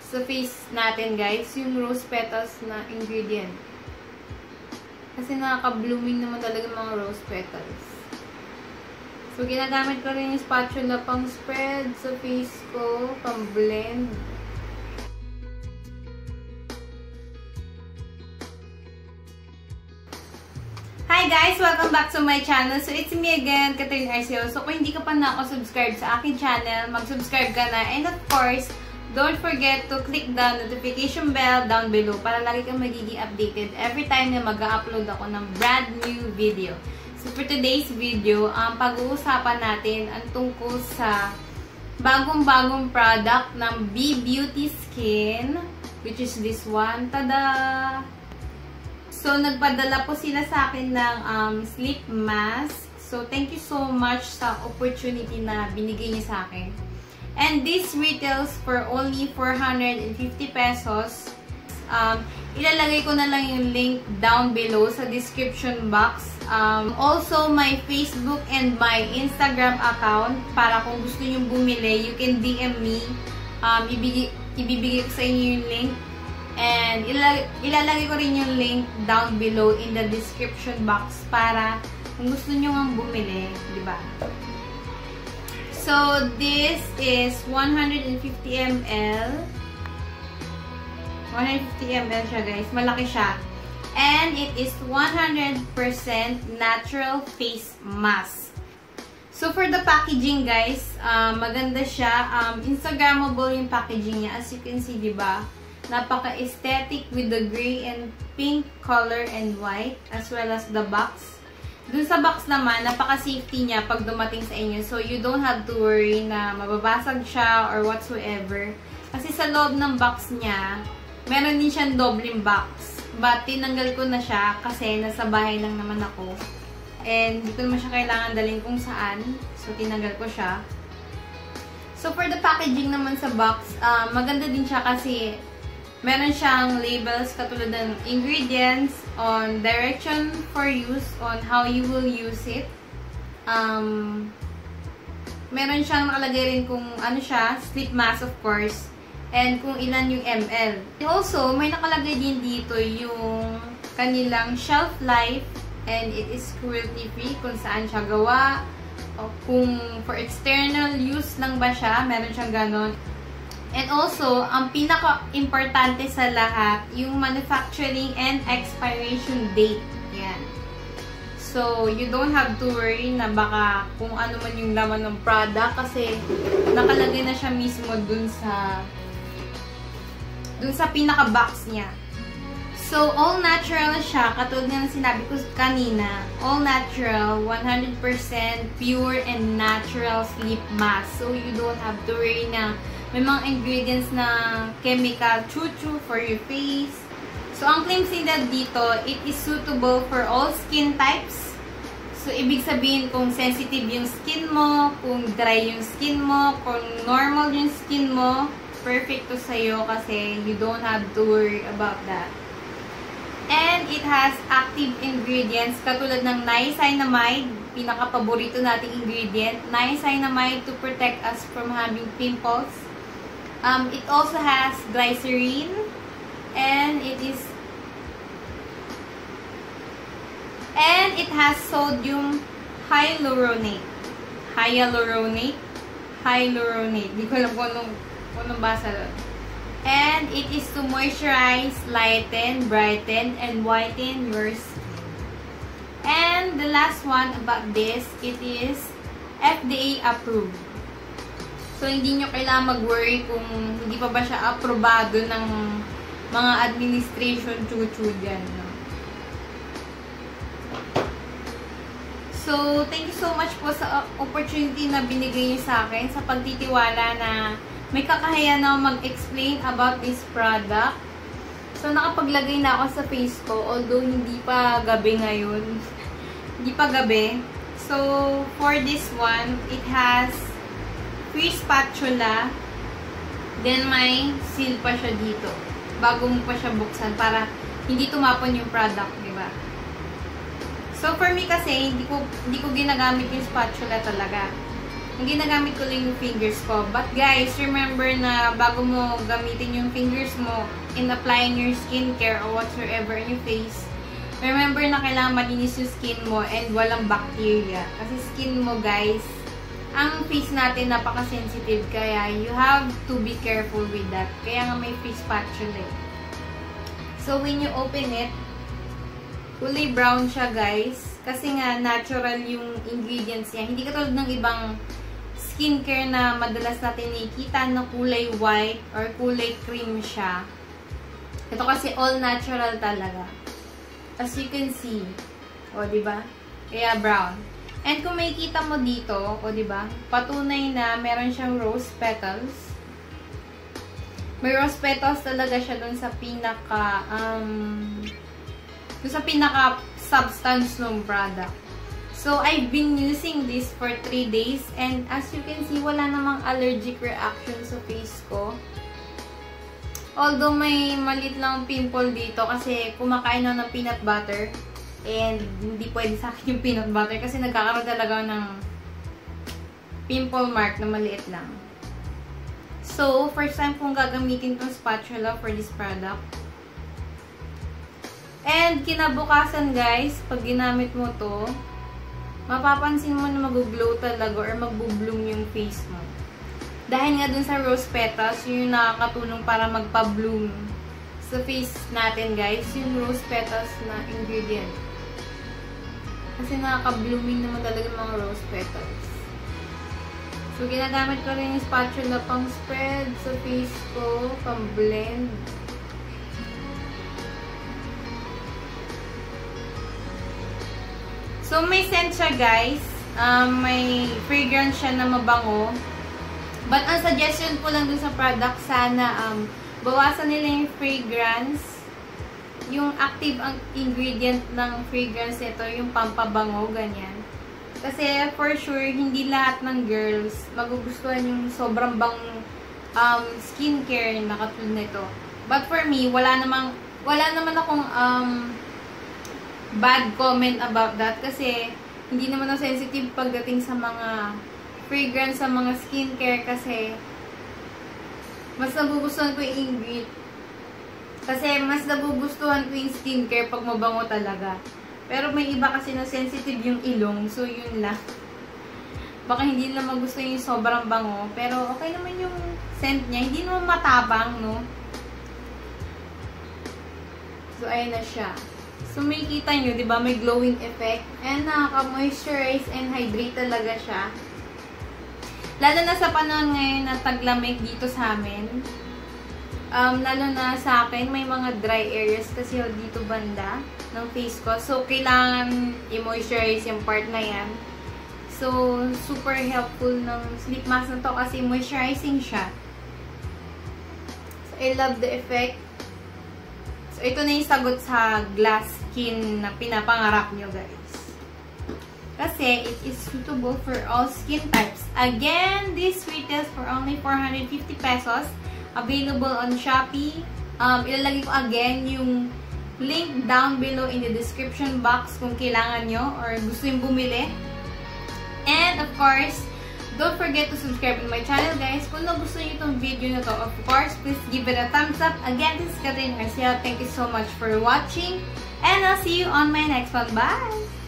sa face natin, guys, yung rose petals na ingredient. Kasi nakaka-blooming naman talaga mga rose petals. So, ginagamit ko rin yung spatula pang spread sa face ko, pang blend. Hi guys! Welcome back to my channel. So, it's me again, Catherine Arceo. So, kung hindi ka pa subscribe sa akin channel, mag-subscribe ka na. And of course, don't forget to click the notification bell down below para lagi kang magiging updated every time na mag-upload ako ng brand new video. So, for today's video, pag-uusapan natin ang tungkol sa bagong-bagong product ng B-Beauty Skin, which is this one. Tada! So, nagpadala po sila sa akin ng sleep mask. So, thank you so much sa opportunity na binigay niya sa akin. And this retails for only 450 pesos. Ilalagay ko na lang yung link down below sa description box. Also, my Facebook and my Instagram account. Para kung gusto nyo bumili, you can DM me. Ibibigay ko sa inyo yung link. And ilalagay ko rin yung link down below in the description box para kung gusto nyo nga bumili, di ba? So, this is 150 ml. 150 ml siya, guys. Malaki siya. And it is 100% natural face mask. So, for the packaging, guys, maganda siya. Instagrammable yung packaging niya. As you can see, di ba? Napaka-aesthetic with the gray and pink color and white, as well as the box. Dun sa box naman, napaka-safety niya pag dumating sa inyo. So, you don't have to worry na mababasag siya or whatsoever. Kasi sa loob ng box niya, meron din siyang doubling box. But, tinanggal ko na siya kasi nasa bahay lang naman ako. And, hindi ko naman siya kailangan dalhin kung saan. So, tinanggal ko siya. So, for the packaging naman sa box, maganda din siya kasi meron siyang labels katulad ng ingredients, on direction for use, on how you will use it. Meron siyang nakalagay rin kung ano siya, sleep mask of course, and kung ilan yung ml. Also, may nakalagay din dito yung kanilang shelf life, and it is cruelty free kung saan siya gawa, o kung for external use lang ba siya, meron siyang ganon. And also, ang pinaka-importante sa lahat, yung manufacturing and expiration date. Yan. So, you don't have to worry na baka kung ano man yung laman ng product kasi nakalagay na siya mismo dun sa pinaka-box niya. So, all natural siya. Katulad nga ng sinabi ko kanina, all natural, 100% pure and natural sleep mask. So, you don't have to worry na may mga ingredients na chemical chuchu for your face. So, ang claims nila dito, it is suitable for all skin types. So, ibig sabihin kung sensitive yung skin mo, kung dry yung skin mo, kung normal yung skin mo, perfect to sa'yo kasi you don't have to worry about that. And it has active ingredients katulad ng niacinamide, pinaka-paborito nating ingredient, niacinamide to protect us from having pimples. It also has glycerin, and it has sodium hyaluronate. Di ko alam kung anong basa doon. And it is to moisturize, lighten, brighten, and whiten your skin. And the last one about this, it is FDA approved. So, hindi nyo kailangan mag-worry kung hindi pa ba siya aprobado ng mga administration chuchu dyan. No? So, thank you so much po sa opportunity na binigay niyo sa akin, sa pagtitiwala na may kakayahan na mag-explain about this product. So, nakapaglagay na ako sa face ko, although hindi pa gabi ngayon. Hindi pa gabi. So, for this one, it has free spatula. Then, may seal pa siya dito. Bago mo pa siya buksan para hindi tumapon yung product, di ba? So, for me kasi, hindi ko ginagamit yung spatula talaga. Ang ginagamit ko lang yung fingers ko. But guys, remember na bago mo gamitin yung fingers mo in applying your skincare or whatsoever in your face, remember na kailangan malinis yung skin mo and walang bacteria. Kasi skin mo guys, ang face natin napaka-sensitive, kaya you have to be careful with that. Kaya nga may face spatula. So when you open it, kulay brown siya guys. Kasi nga natural yung ingredients niya. Hindi katulad ng ibang skincare na madalas natin nakikita na kulay white or kulay cream siya. Ito kasi all natural talaga. As you can see. O, diba? Kaya brown. And kung makikita mo dito, o diba? Patunay na meron siyang rose petals. May rose petals talaga siya dun sa pinaka substance ng product. So, I've been using this for 3 days and as you can see, wala namang allergic reaction sa face ko. Although may maliit lang pimple dito kasi kumakain ako ng peanut butter and hindi pwede sa akin yung peanut butter kasi nagkakaroon talaga ng pimple mark na maliit lang. So, first time kong gagamitin itong spatula for this product. And kinabukasan guys, pag ginamit mo to, mapapansin mo na mag-glow talaga or mag-bloom yung face mo. Dahil nga dun sa rose petals, yun yung nakakatulong para magpa-bloom sa face natin guys, yung rose petals na ingredient. Kasi nakaka-blooming naman talaga yung mga rose petals. So, ginagamit ko rin yung spatula pang spread sa face ko, pang blend. So, may scent siya guys. May fragrance siya na mabango. But, ang suggestion ko lang dun sa product, sana bawasan nila yung fragrance. Yung active ang ingredient ng fragrance nito, yung pampabango, ganyan. Kasi, for sure, hindi lahat ng girls magugustuhan yung sobrang bang skincare na katulad nito. But for me, wala naman akong bad comment about that kasi hindi naman ako sensitive pagdating sa mga fragrance, sa mga skincare kasi mas nagugustuhan ko yung ingredient kasi mas nagugustuhan ko yung skincare pag mabango talaga. Pero may iba kasi na sensitive yung ilong, so yun lang. Baka hindi nila magustuhan yung sobrang bango, pero okay naman yung scent niya, hindi naman matabang, no? So ayan na siya. So, makikita nyo, di ba, may glowing effect. And nakaka-moisturize and hydrate talaga siya. Lalo na sa panahon ngayon na taglamig dito sa amin. Lalo na sa akin, may mga dry areas kasi dito banda ng face ko. So, kailangan i-moisturize yung part na yan. So, super helpful ng sleep mask na to kasi moisturizing siya. So, I love the effect. So, ito na yung sagot sa glass skin na pinapangarap nyo, guys. Kasi, it is suitable for all skin types. Again, this retails for only 450 pesos. Available on Shopee. Ilalagay ko again yung link down below in the description box kung kailangan nyo or gusto yung bumili. And, of course, don't forget to subscribe to my channel, guys. Kung nagustuhan nyo itong video na to, of course, please give it a thumbs up. Again, this is Catherine Garcia. Thank you so much for watching. And I'll see you on my next one. Bye!